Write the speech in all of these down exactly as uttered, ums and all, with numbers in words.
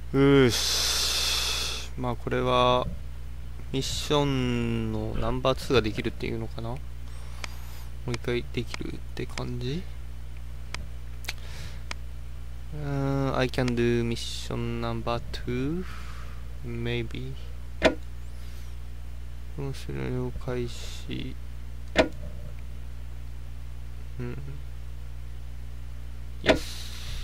うーし、まあこれはミッションのナンバーツーができるっていうのかな。もう一回できるって感じ。うーん I can do mission number two maybe。 このシナリオ開始。うん Yes。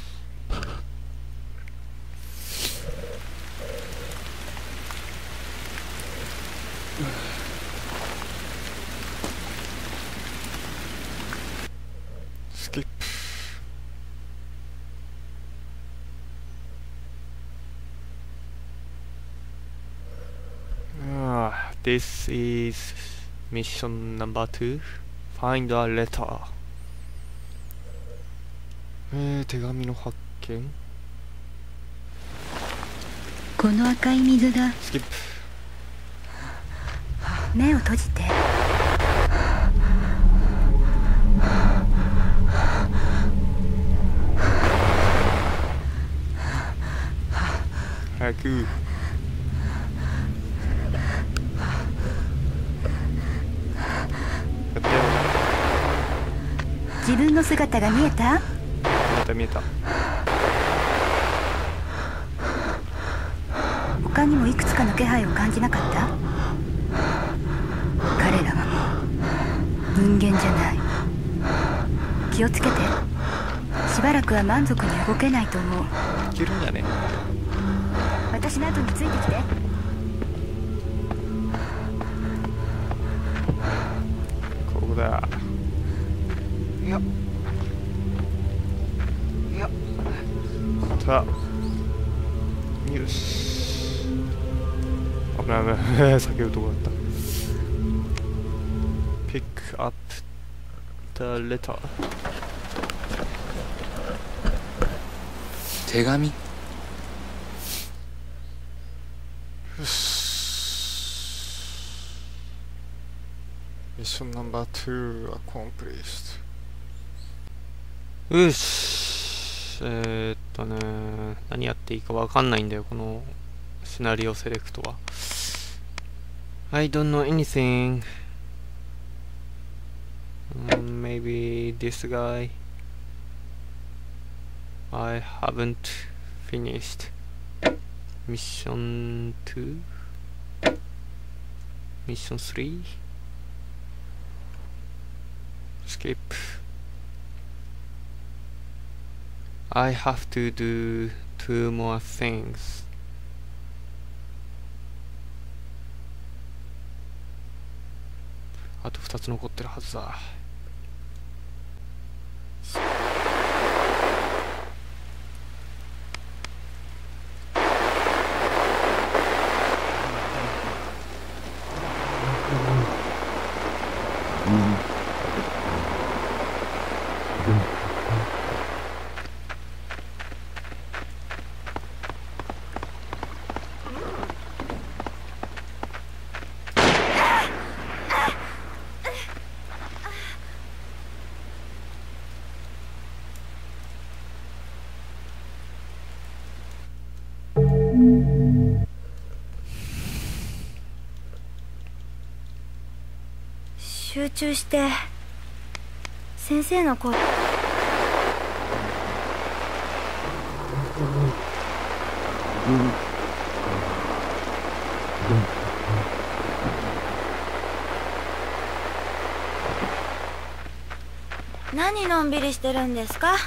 スキップ。Ah, this is mission number two. Find a letter. えー、手紙の発見。 この赤い水が。 スキップ。 目を閉じて。 早く。やったよ。 自分の姿が見えた？ 見えた見えた。 他にもいくつかの気配を感じなかった？彼らは人間じゃない。気をつけて。しばらくは満足に動けないと思う。 いけるんだね。 私の後についてきて。 ここだ。いやいやさあ、よし。危ない危ない避けるとこだった。 Pick up the letter。 手紙。 よし。ミッションナンバーツー accomplished。 よし。えー、っとね何やっていいかわかんないんだよ、このシナリオセレクトは。 I don't know anything、um, maybe this guy I haven't finished mission two mission three skip。 I have to do two more things。 あとふたつ残ってるはずだ。 集中して。先生の声。何のんびりしてるんですか？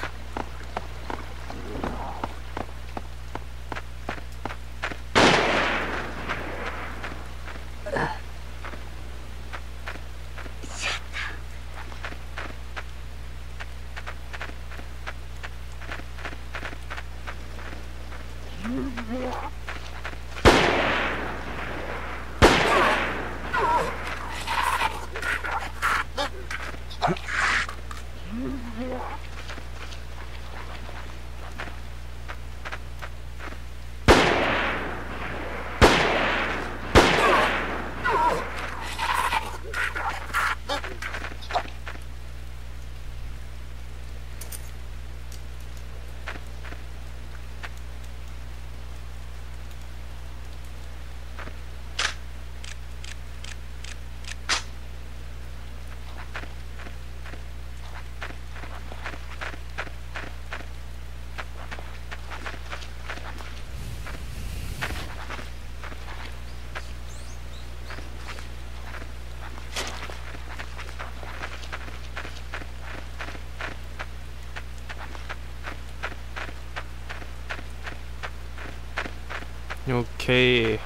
Okay.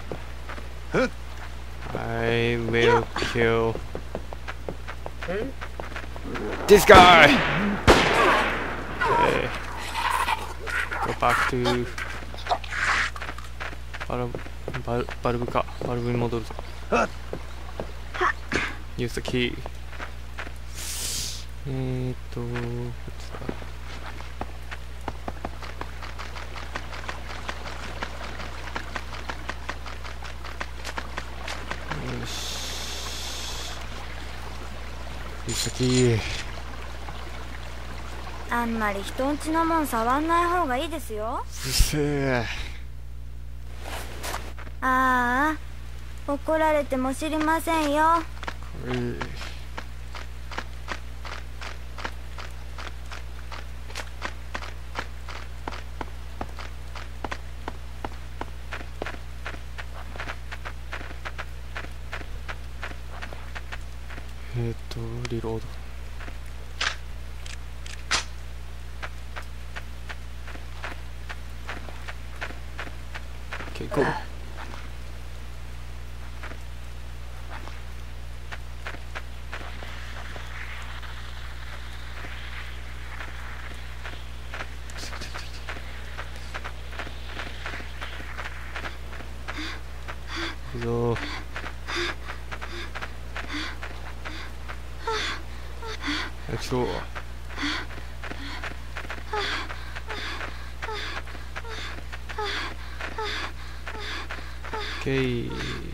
I will kill this guy. Okay. Go back to バルブ、バル、バルブか。バルブに戻るぞ。Use the key. えーっと、こっちだ。よし。Use the key. あんまり人んちのもん触んない方がいいですよ。 うっせえ。 ああ、怒られても知りませんよ。 これえーっとリロード。OK、ゴー。いくぞ。よいしょ。オッケー。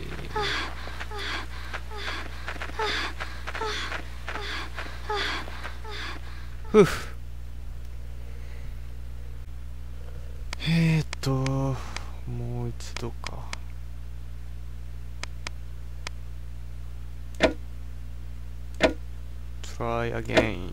ふう。えーっともう一度か。Try again.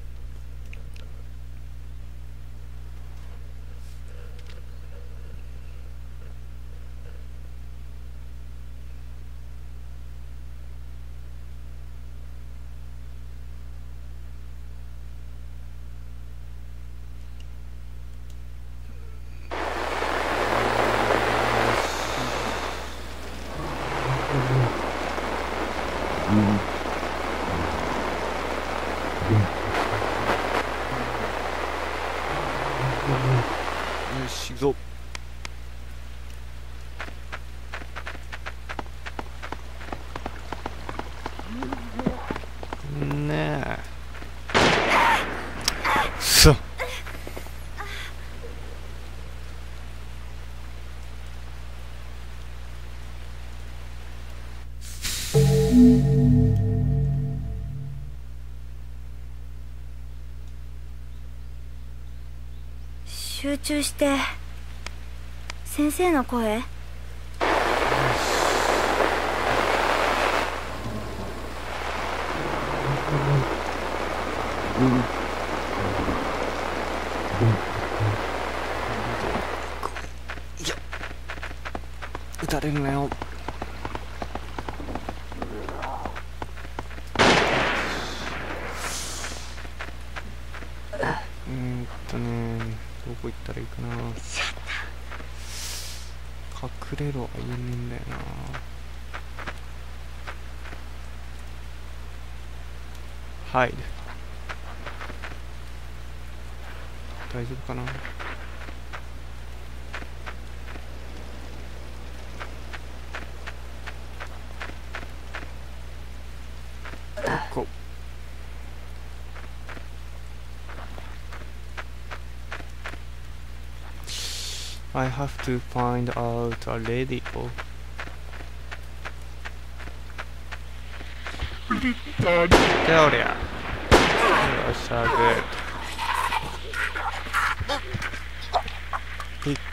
よし、行くぞ。ねえ。そう。 集中して先生の声。 いや、撃たれるなよ。うーんとね、どこ行ったらいいかな。隠れろは言えねえんだよな。ハイド。大丈夫かな。ここ。I have to find out a radio. でおりゃ。よっしゃ、グッド。ピッ